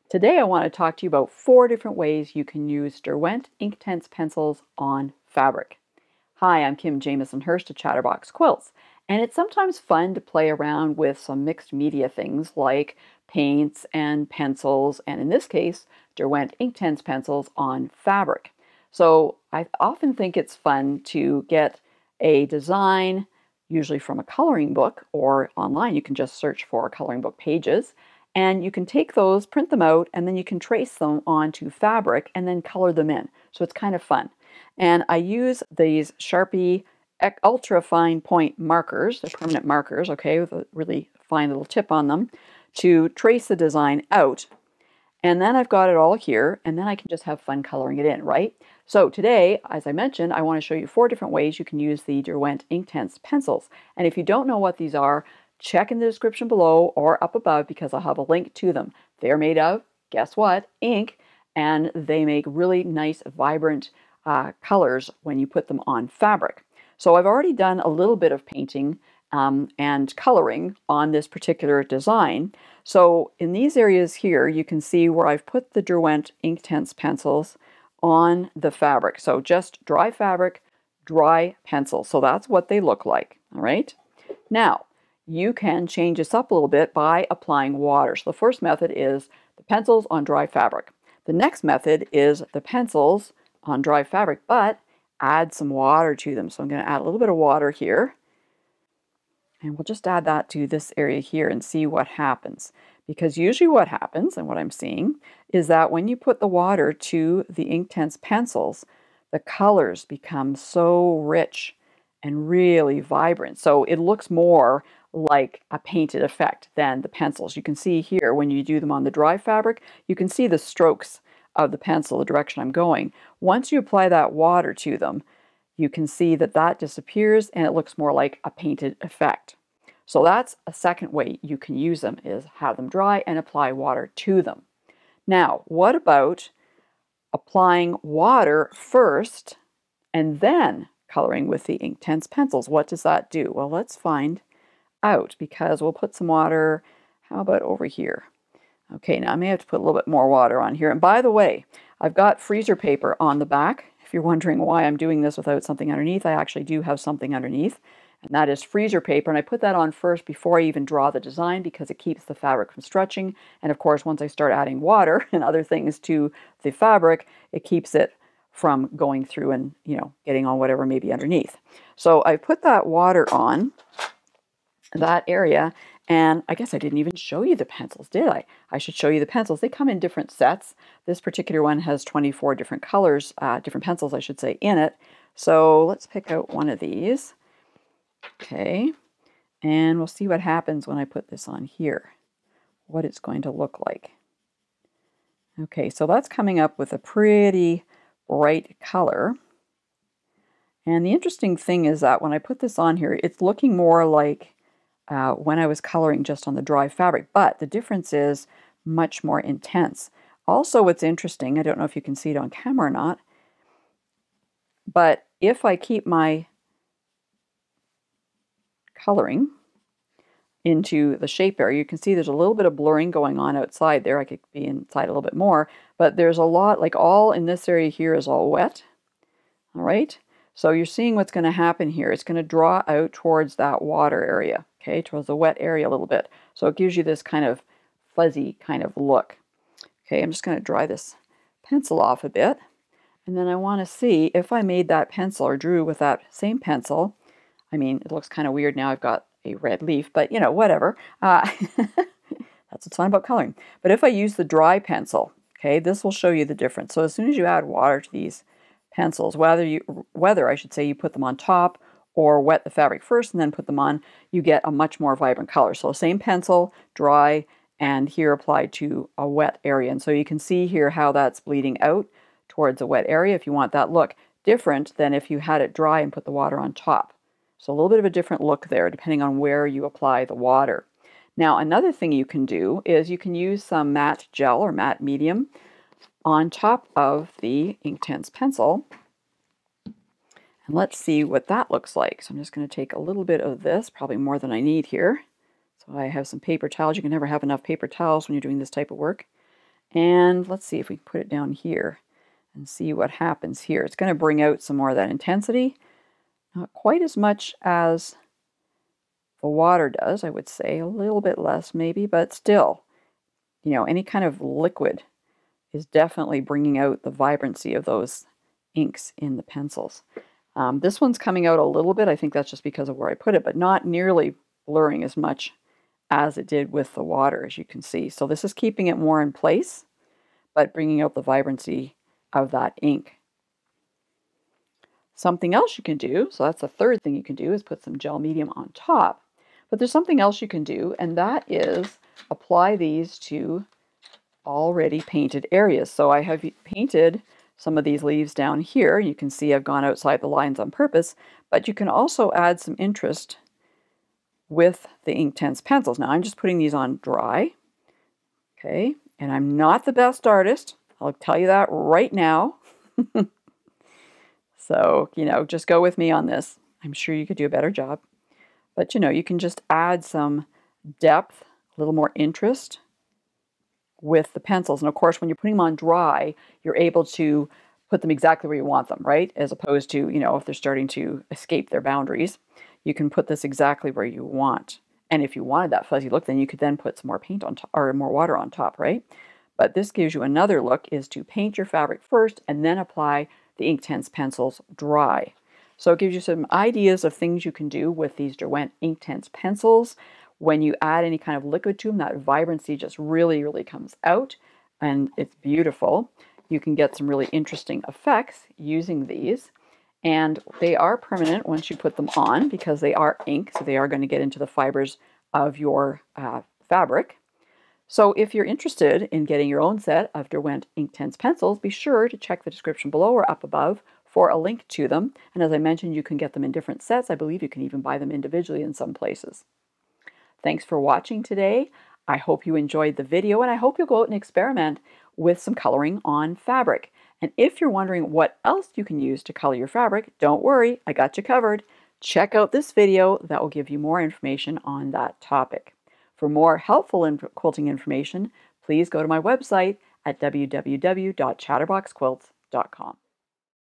Today I want to talk to you about 4 different ways you can use Derwent Inktense pencils on fabric. Hi, I'm Kim Jamison Hurst of Chatterbox Quilts, and it's sometimes fun to play around with some mixed media things like paints and pencils, and in this case, Derwent Inktense pencils on fabric. So I often think it's fun to get a design, usually from a coloring book, or online you can just search for coloring book pages, and you can take those, print them out, and then you can trace them onto fabric and then color them in. So it's kind of fun. And I use these Sharpie ultra fine point markers, they're permanent markers, okay, with a really fine little tip on them, to trace the design out. And then I've got it all here, and then I can just have fun coloring it in, right? So today, as I mentioned, I want to show you 4 different ways you can use the Derwent Inktense pencils. And if you don't know what these are, check in the description below or up above because I'll have a link to them. They're made of, guess what, ink, and they make really nice, vibrant colors when you put them on fabric. So I've already done a little bit of painting and coloring on this particular design. So in these areas here, you can see where I've put the Derwent Inktense pencils on the fabric. So just dry fabric, dry pencil. So that's what they look like, all right? Now, you can change this up a little bit by applying water. So the first method is the pencils on dry fabric. The next method is the pencils on dry fabric, but add some water to them. So I'm going to add a little bit of water here. And we'll just add that to this area here and see what happens. Because usually what happens, and what I'm seeing, is that when you put the water to the Inktense pencils, the colors become so rich and really vibrant. So it looks more like a painted effect than the pencils. You can see here when you do them on the dry fabric, you can see the strokes of the pencil, the direction I'm going. Once you apply that water to them, you can see that that disappears and it looks more like a painted effect. So that's a second way you can use them, is have them dry and apply water to them. Now, what about applying water first and then coloring with the Inktense pencils? What does that do? Well, let's find out, because we'll put some water, how about over here? Okay, now I may have to put a little bit more water on here. And by the way, I've got freezer paper on the back. If you're wondering why I'm doing this without something underneath, I actually do have something underneath, and that is freezer paper. And I put that on first before I even draw the design because it keeps the fabric from stretching. And of course, once I start adding water and other things to the fabric, it keeps it from going through and, getting on whatever may be underneath. So I put that water on that area, and I guess I didn't even show you the pencils, did I? I should show you the pencils. They come in different sets. This particular one has 24 different colors, different pencils, I should say, in it. So let's pick out one of these. Okay, and we'll see what happens when I put this on here, what it's going to look like. Okay, so that's coming up with a pretty bright color. And the interesting thing is that when I put this on here, it's looking more like when I was coloring just on the dry fabric, but the difference is much more intense. Also, what's interesting, I don't know if you can see it on camera or not, but if I keep my coloring into the shape area, you can see there's a little bit of blurring going on outside there. I could be inside a little bit more, but there's a lot, like all in this area here is all wet. All right, so you're seeing what's going to happen here. It's going to draw out towards that water area, okay, towards the wet area a little bit. So it gives you this kind of fuzzy kind of look. Okay, I'm just going to dry this pencil off a bit. And then I want to see if I made that pencil or drew with that same pencil. I mean, it looks kind of weird now. I've got a red leaf, but whatever. That's what's fun about coloring. But if I use the dry pencil, okay, this will show you the difference. So as soon as you add water to these pencils, whether I should say you put them on top or wet the fabric first and then put them on, you get a much more vibrant color. So same pencil, dry, and here applied to a wet area. And so you can see here how that's bleeding out towards a wet area if you want that look. Different than if you had it dry and put the water on top. So a little bit of a different look there depending on where you apply the water. Now another thing you can do is you can use some matte gel or matte medium on top of the Inktense pencil. And let's see what that looks like. So I'm just going to take a little bit of this, probably more than I need here. So I have some paper towels. You can never have enough paper towels when you're doing this type of work. And let's see if we can put it down here and see what happens here. It's going to bring out some more of that intensity. Not quite as much as the water does, I would say. A little bit less maybe, but still, you know, any kind of liquid is definitely bringing out the vibrancy of those inks in the pencils. This one's coming out a little bit. I think that's just because of where I put it, but not nearly blurring as much as it did with the water, as you can see. So this is keeping it more in place, but bringing out the vibrancy of that ink. Something else you can do, so that's the third thing you can do, is put some gel medium on top. But there's something else you can do, and that is apply these to already painted areas. So I have painted some of these leaves down here. You can see I've gone outside the lines on purpose, but you can also add some interest with the Inktense pencils. Now I'm just putting these on dry, okay? And I'm not the best artist. I'll tell you that right now. So, you know, just go with me on this. I'm sure you could do a better job. But, you know, you can just add some depth, a little more interest with the pencils. And of course, when you're putting them on dry, you're able to put them exactly where you want them, right? As opposed to, you know, if they're starting to escape their boundaries, you can put this exactly where you want. And if you wanted that fuzzy look, then you could then put some more paint on top, or more water on top, right? But this gives you another look, is to paint your fabric first and then apply the Inktense pencils dry. So it gives you some ideas of things you can do with these Derwent Inktense pencils. When you add any kind of liquid to them, that vibrancy just really, really comes out, and it's beautiful. You can get some really interesting effects using these, and they are permanent once you put them on because they are ink, so they are going to get into the fibers of your fabric. So if you're interested in getting your own set of Derwent Inktense pencils, be sure to check the description below or up above for a link to them. And as I mentioned, you can get them in different sets. I believe you can even buy them individually in some places. Thanks for watching today. I hope you enjoyed the video, and I hope you'll go out and experiment with some coloring on fabric. And if you're wondering what else you can use to color your fabric, don't worry, I got you covered. Check out this video that will give you more information on that topic. For more helpful quilting information, please go to my website at www.chatterboxquilts.com.